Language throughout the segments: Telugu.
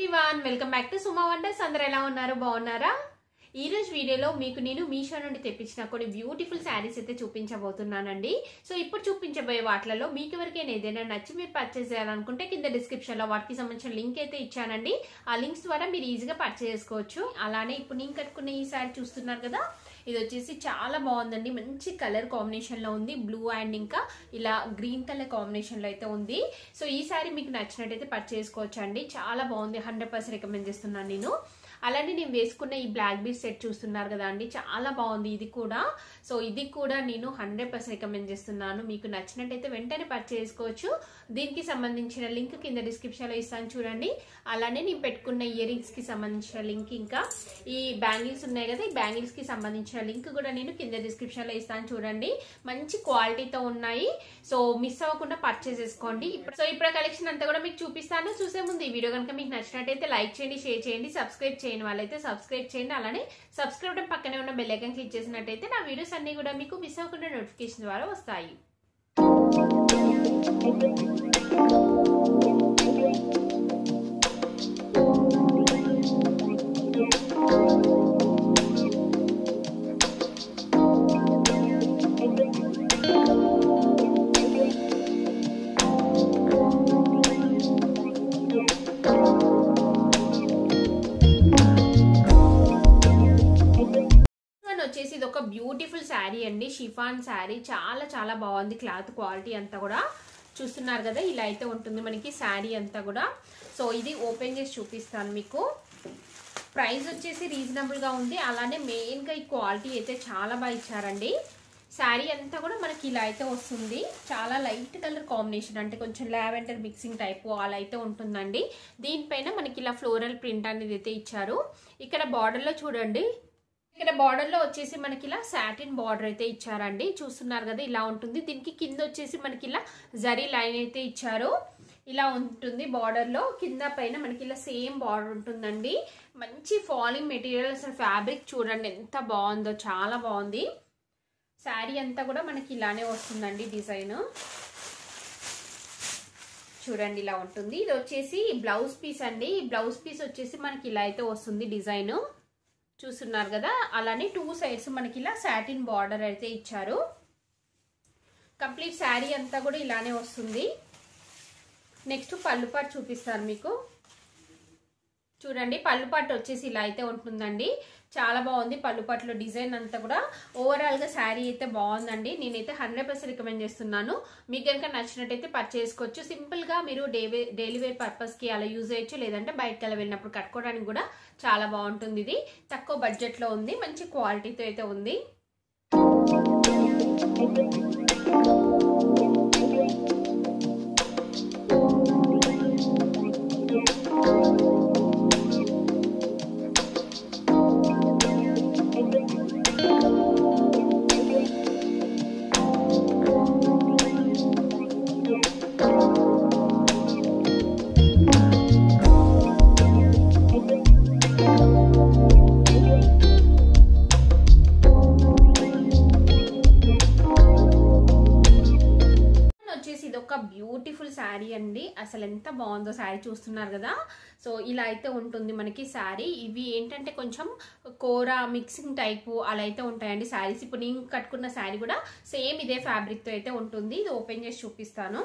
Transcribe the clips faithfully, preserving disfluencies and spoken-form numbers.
Everyone welcome back to Suma wonders. అందరూ ఎలా ఉన్నారు? బాగున్నారా? ఈ రోజు వీడియోలో మీకు నేను మీషో నుండి తెప్పించిన కొన్ని బ్యూటిఫుల్ శారీస్ అయితే చూపించబోతున్నానండి. సో ఇప్పుడు చూపించబోయే వాటిలలో మీకు ఎవరికైనా ఏదైనా నచ్చి మీరు పర్చేస్ చేయాలనుకుంటే కింద డిస్క్రిప్షన్ లో వాటికి సంబంధించిన లింక్ అయితే ఇచ్చానండి. ఆ లింక్స్ ద్వారా మీరు ఈజీగా పర్చేస్ చేసుకోవచ్చు. అలానే ఇప్పుడు నేను కట్టుకున్న ఈ శారీ చూస్తున్నారు కదా, ఇది వచ్చేసి చాలా బాగుందండి. మంచి కలర్ కాంబినేషన్ లో ఉంది. బ్లూ అండ్ ఇంకా ఇలా గ్రీన్ కలర్ కాంబినేషన్ లో అయితే ఉంది. సో ఈ శారీ మీకు నచ్చినట్టయితే పర్చేస్ చేసుకోవచ్చు అండి. చాలా బాగుంది. హండ్రెడ్ పర్సెంట్ రికమెండ్ చేస్తున్నాను నేను. అలానే నేను వేసుకున్న ఈ బ్లాక్ బీడ్ సెట్ చూస్తున్నారు కదా అండి, చాలా బాగుంది ఇది కూడా. సో ఇది కూడా నేను హండ్రెడ్ పర్సెంట్ రికమెండ్ చేస్తున్నాను. మీకు నచ్చినట్టయితే వెంటనే పర్చేస్ చేసుకోవచ్చు. దీనికి సంబంధించిన లింక్ కింద డిస్క్రిప్షన్ లో ఇస్తాను చూడండి. అలానే నేను పెట్టుకున్న ఇయర్ రింగ్స్ కి సంబంధించిన లింక్, ఇంకా ఈ బ్యాంగిల్స్ ఉన్నాయి కదా, ఈ బ్యాంగిల్స్ కి సంబంధించిన లింక్ కూడా నేను కింద డిస్క్రిప్షన్ లో ఇస్తాను చూడండి. మంచి క్వాలిటీతో ఉన్నాయి. సో మిస్ అవ్వకుండా పర్చేస్ చేసుకోండి. సో ఇప్పుడు కలెక్షన్ అంతా కూడా మీకు చూపిస్తాను. చూసే ముందు ఈ వీడియో కనుక మీకు నచ్చినట్టయితే లైక్ చేయండి, షేర్ చేయండి, సబ్స్క్రైబ్ చేయని వాళ్ళైతే సబ్స్క్రైబ్ చేయండి. అలానే సబ్స్క్రైబ్ పక్కనే ఉన్న బెల్ ఐకాన్ క్లిక్ చేసినట్టయితే నా వీడియోస్ అన్ని కూడా మీకు మిస్ అవ్వకుండా నోటిఫికేషన్ ద్వారా వస్తాయి. వచ్చేసి ఇది ఒక బ్యూటిఫుల్ శారీ అండి, షిఫాన్ శారీ. చాలా చాలా బాగుంది. క్లాత్ క్వాలిటీ అంతా కూడా చూస్తున్నారు కదా, ఇలా అయితే ఉంటుంది మనకి శారీ అంతా కూడా. సో ఇది ఓపెన్ చేసి చూపిస్తాను మీకు. ప్రైస్ వచ్చేసి రీజనబుల్ గా ఉంది. అలానే మెయిన్ గా ఈ క్వాలిటీ అయితే చాలా బాగా ఇచ్చారండి. శారీ అంతా కూడా మనకి ఇలా అయితే వస్తుంది. చాలా లైట్ కలర్ కాంబినేషన్, అంటే కొంచెం లావెండర్ మిక్సింగ్ టైప్ అలా అయితే ఉంటుందండి. దీనిపైన మనకి ఇలా ఫ్లోరల్ ప్రింట్ అనేది అయితే ఇచ్చారు. ఇక్కడ బార్డర్ లో చూడండి, ఇక్కడ బార్డర్ లో వచ్చేసి మనకి ఇలా సాటిన్ బార్డర్ అయితే ఇచ్చారండి. చూస్తున్నారు కదా, ఇలా ఉంటుంది. దీనికి కింద వచ్చేసి మనకి ఇలా జరీ లైన్ అయితే ఇచ్చారు. ఇలా ఉంటుంది బార్డర్ లో. కింద పైన మనకి ఇలా సేమ్ బార్డర్ ఉంటుందండి. మంచి ఫాలింగ్ మెటీరియల్. అసలు ఫ్యాబ్రిక్ చూడండి ఎంత బాగుందో, చాలా బాగుంది. శారీ అంతా కూడా మనకి ఇలానే వస్తుందండి డిజైన్. చూడండి ఇలా ఉంటుంది. ఇది వచ్చేసి బ్లౌజ్ పీస్ అండి. ఈ బ్లౌజ్ పీస్ వచ్చేసి మనకి ఇలా అయితే వస్తుంది డిజైన్. చూస్తున్నారు కదా, అలానే టూ సైడ్స్ మనకి ఇలా సాటిన్ బార్డర్ అయితే ఇచ్చారు. కంప్లీట్ శారీ అంతా కూడా ఇలానే వస్తుంది. నెక్స్ట్ పళ్ళు పాటు చూపిస్తాను మీకు. చూడండి, పళ్ళు పాటు వచ్చేసి ఇలా అయితే ఉంటుందండి. చాలా బాగుంది. పళ్ళు పాటులో డిజైన్ అంతా కూడా ఓవరాల్ గా శారీ అయితే బాగుందండి. నేనైతే హండ్రెడ్ పర్సెంట్ రికమెండ్ చేస్తున్నాను. మీకు కనుక నచ్చినట్టయితే పర్చేస్ చేసుకోవచ్చు. సింపుల్ గా మీరు డైలీ డైలీ వేర్ పర్పస్ కి అలా యూజ్ చేయొచ్చు, లేదంటే బయటకు అలా వెళ్ళినప్పుడు కట్టుకోవడానికి కూడా చాలా బాగుంటుంది. ఇది తక్కువ బడ్జెట్ లో ఉంది, మంచి క్వాలిటీతో అయితే ఉంది. బ్యూటిఫుల్ శారీ అండి. అసలు ఎంత బాగుందో శారీ, చూస్తున్నారు కదా. సో ఇలా అయితే ఉంటుంది మనకి శారీ. ఇవి ఏంటంటే కొంచెం కోరా మిక్సింగ్ టైపు అలా అయితే ఉంటాయండి శారీస్. ఇప్పుడు నేను కట్టుకున్న శారీ కూడా సేమ్ ఇదే ఫ్యాబ్రిక్ తో అయితే ఉంటుంది. ఇది ఓపెన్ చేసి చూపిస్తాను.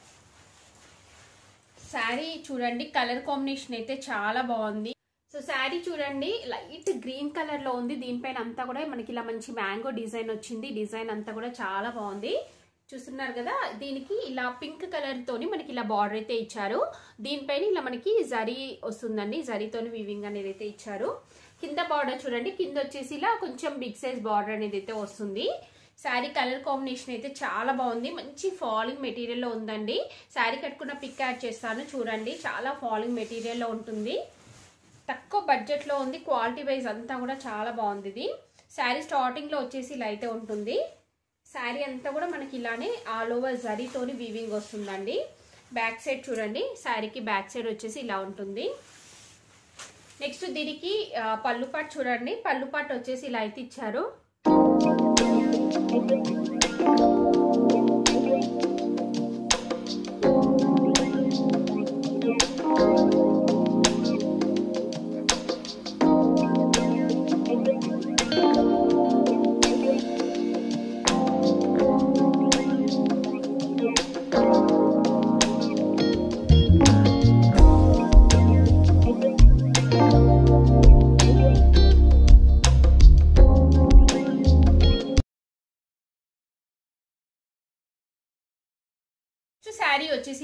శారీ చూడండి, కలర్ కాంబినేషన్ అయితే చాలా బాగుంది. సో శారీ చూడండి, లైట్ గ్రీన్ కలర్ లో ఉంది. దీనిపైన అంతా కూడా మనకి ఇలా మంచి మ్యాంగో డిజైన్ వచ్చింది. డిజైన్ అంతా కూడా చాలా బాగుంది. చూస్తున్నారు కదా, దీనికి ఇలా పింక్ కలర్ తోని మనకి ఇలా బార్డర్ అయితే ఇచ్చారు. దీనిపైన ఇలా మనకి జరీ వస్తుందండి. జరీతోని వీవింగ్ అనేది అయితే ఇచ్చారు. కింద బార్డర్ చూడండి, కింద వచ్చేసి ఇలా కొంచెం బిగ్ సైజ్ బార్డర్ అనేది అయితే వస్తుంది. శారీ కలర్ కాంబినేషన్ అయితే చాలా బాగుంది. మంచి ఫాలింగ్ మెటీరియల్ లో ఉందండి. శారీ కట్టుకున్న పిక్ యాడ్ చేస్తాను చూడండి. చాలా ఫాలింగ్ మెటీరియల్ లో ఉంటుంది. తక్కువ బడ్జెట్ లో ఉంది. క్వాలిటీ వైజ్ అంతా కూడా చాలా బాగుంది. ఇది శారీ స్టార్టింగ్ లో వచ్చేసి ఇలా అయితే ఉంటుంది. శారీ అంతా కూడా మనకి ఇలానే ఆల్ ఓవర్ జరీతోని వీవింగ్ వస్తుందండి. బ్యాక్ సైడ్ చూడండి, శారీకి బ్యాక్ సైడ్ వచ్చేసి ఇలా ఉంటుంది. నెక్స్ట్ దీనికి పళ్ళు పాటు చూడండి. పళ్ళు పాటు వచ్చేసి ఇలా అయితే ఇచ్చారు.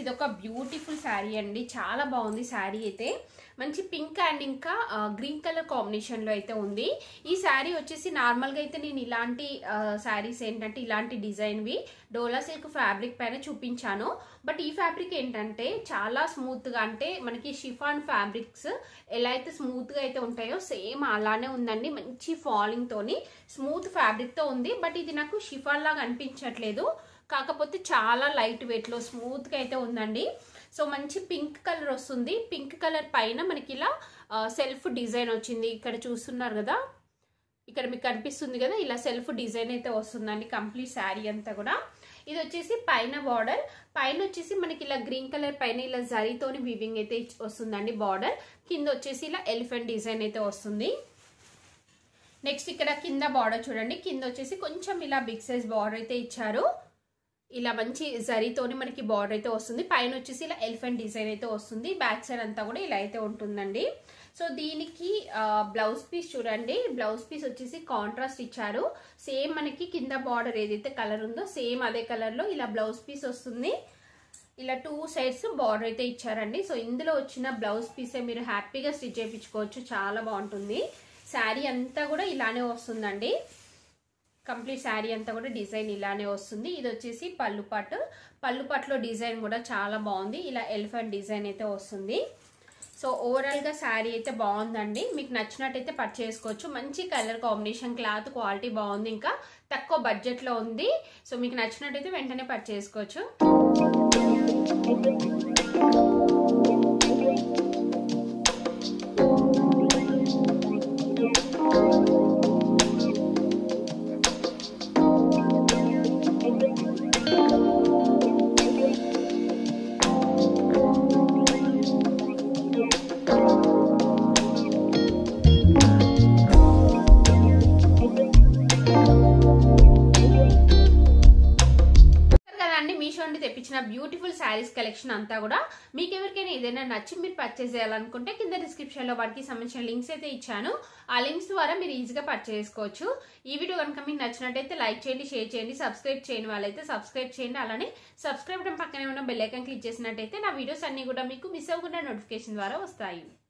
ఇది ఒక బ్యూటిఫుల్ శారీ అండి, చాలా బాగుంది శారీ అయితే. మంచి పింక్ అండ్ ఇంకా గ్రీన్ కలర్ కాంబినేషన్ లో అయితే ఉంది. ఈ శారీ వచ్చేసి నార్మల్ గా అయితే నేను ఇలాంటి శారీస్ ఏంటంటే ఇలాంటి డిజైన్ వి డోలా సిల్క్ ఫ్యాబ్రిక్ పైన చూపించాను. బట్ ఈ ఫ్యాబ్రిక్ ఏంటంటే చాలా స్మూత్ గా, అంటే మనకి షిఫాన్ ఫ్యాబ్రిక్స్ ఎలా అయితే స్మూత్ గా అయితే ఉంటాయో సేమ్ అలానే ఉందండి. మంచి ఫాలింగ్ తోని స్మూత్ ఫ్యాబ్రిక్ తో ఉంది. బట్ ఇది నాకు షిఫాన్ లాగా అనిపించట్లేదు, కాకపోతే చాలా లైట్ వెయిట్ లో స్మూత్ గా అయితే ఉందండి. సో మంచి పింక్ కలర్ వస్తుంది. పింక్ కలర్ పైన మనకి ఇలా సెల్ఫ్ డిజైన్ వచ్చింది. ఇక్కడ చూస్తున్నారు కదా, ఇక్కడ మీకు కనిపిస్తుంది కదా, ఇలా సెల్ఫ్ డిజైన్ అయితే వస్తుందండి కంప్లీట్ శారీ అంతా కూడా. ఇది వచ్చేసి పైన బార్డర్, పైన వచ్చేసి మనకి ఇలా గ్రీన్ కలర్ పైన ఇలా జరీతోని వీవింగ్ అయితే వస్తుందండి బార్డర్. కింద వచ్చేసి ఇలా ఎలిఫెంట్ డిజైన్ అయితే వస్తుంది. నెక్స్ట్ ఇక్కడ కింద బార్డర్ చూడండి, కింద వచ్చేసి కొంచెం ఇలా బిగ్ సైజ్ బార్డర్ అయితే ఇచ్చారు. ఇలా మంచి జరీతోని మనకి బార్డర్ అయితే వస్తుంది. పైన వచ్చేసి ఇలా ఎలిఫెంట్ డిజైన్ అయితే వస్తుంది. బ్యాక్ సైడ్ అంతా కూడా ఇలా అయితే ఉంటుందండి. సో దీనికి బ్లౌజ్ పీస్ చూడండి, బ్లౌజ్ పీస్ వచ్చేసి కాంట్రాస్ట్ ఇచ్చారు. సేమ్ మనకి కింద బార్డర్ ఏదైతే కలర్ ఉందో సేమ్ అదే కలర్ లో ఇలా బ్లౌజ్ పీస్ వస్తుంది. ఇలా టూ సైడ్స్ బార్డర్ అయితే ఇచ్చారండి. సో ఇందులో వచ్చిన బ్లౌజ్ పీసే మీరు హ్యాపీగా స్టిచ్ చేయించుకోవచ్చు, చాలా బాగుంటుంది. శారీ అంతా కూడా ఇలానే వస్తుందండి, కంప్లీట్ శారీ అంతా కూడా డిజైన్ ఇలానే వస్తుంది. ఇది వచ్చేసి పళ్ళు పట్టు, పళ్ళు పట్టులో డిజైన్ కూడా చాలా బాగుంది. ఇలా ఎలిఫెంట్ డిజైన్ అయితే వస్తుంది. సో ఓవరాల్ గా శారీ అయితే బాగుందండి, మీకు నచ్చినట్టయితే పర్చేస్ చేసుకోవచ్చు. మంచి కలర్ కాంబినేషన్, క్లాత్ క్వాలిటీ బాగుంది, ఇంకా తక్కువ బడ్జెట్ లో ఉంది. సో మీకు నచ్చినట్టయితే వెంటనే పర్చేస్ చేసుకోవచ్చు. మీషో నుండి తెప్పించిన బ్యూటిఫుల్ శారీస్ కలెక్షన్ అంతా కూడా మీకు ఎవరికైనా ఏదైనా నచ్చి మీరు పర్చేస్ చేయాలనుకుంటే కింద డిస్క్రిప్షన్ లో వాటికి సంబంధించిన లింక్స్ అయితే ఇచ్చాను. ఆ లింక్స్ ద్వారా మీరు ఈజీగా పర్చేస్ చేసుకోవచ్చు. ఈ వీడియో కనుక మీకు నచ్చినట్టయితే లైక్ చేయండి, షేర్ చేయండి, సబ్స్క్రైబ్ చేయని వాళ్ళైతే సబ్స్క్రైబ్ చేయండి. అలానే సబ్స్క్రైబ్ బటన్ పక్కనే ఉన్న బెల్ ఐకాన్ క్లిక్ చేసినట్టయితే నా వీడియోస్ అన్ని కూడా మీకు మిస్ అవ్వకుండా నోటిఫికేషన్ ద్వారా వస్తాయి.